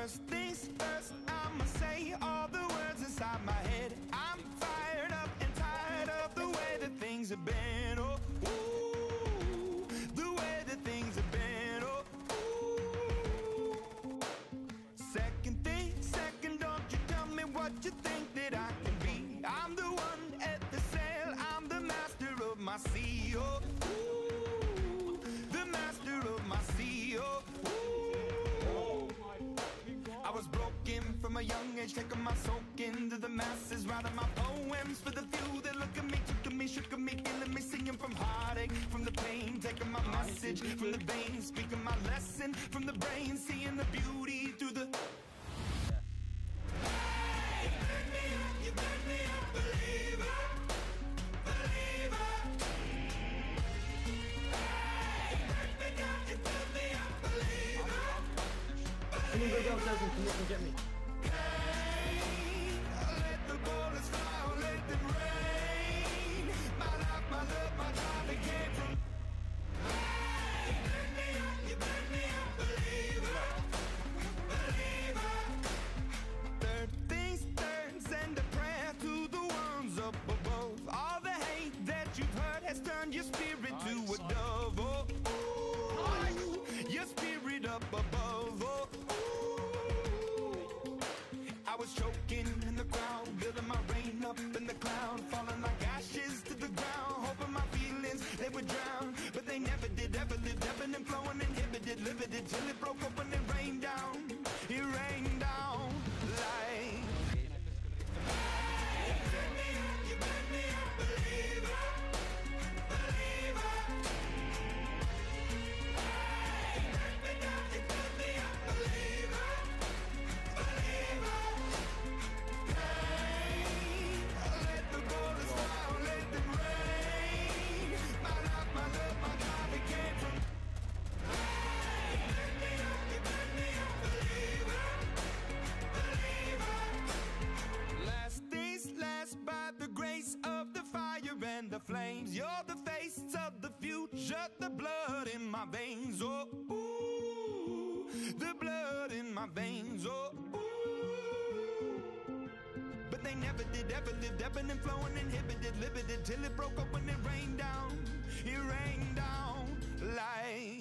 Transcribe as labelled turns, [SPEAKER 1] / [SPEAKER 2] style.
[SPEAKER 1] First things first, I'ma say all the words inside my head. I'm fired up and tired of the way that things have been. Oh, ooh, the way that things have been. Oh, ooh. Second thing, second, don't you tell me what you think that I can be. I'm the one at the sail, I'm the master of my sea. Oh, ooh, the master of my sea. Oh, I was broken from a young age, taking my soak into the masses, writing my poems for the few that look at me, took at me, shook at me, feeling me, singing from heartache, from the pain, taking my message from the veins, speaking my lesson from the brain, seeing the beauty through the... Hey, you burn me up, you burn me up, believer, believer. Hey, you burn me down, you burn me up, believer.
[SPEAKER 2] Someone go downstairs and come up and get me.
[SPEAKER 1] Let the bullets fly, let them rain. My life, my love, my time, it came from. Hey, you burn me up, you burn me up, believer, believer. Third things third, send a prayer to the ones up above. All the hate that you've heard has turned your spirit to a dove. Oh, ooh, your spirit up above. Oh, I was choking in the crowd, building my rain up in the cloud, falling like ashes to the ground, hoping my feelings, they would drown, but they never did, ever lived, ebbing and flowing, inhibited, limited, till it broke up and it rained down like... Hey, you burn me up, you burn me up, believer, believer. Hey, you burn me down, you burn me up, believer, believer. Let the bullets fly, let them rain. My life, my love, my God, it came from. Hey, you burn me up, you burn me up, believer, believer. Last things last, by the grace of the fire and the flames. You're the face of the future, the blood in my veins. Oh, ooh, the blood in my veins. Oh, ooh. But they never did, ever lived, ebbing and flowing, inhibited, limited, till it broke up when it rained down like...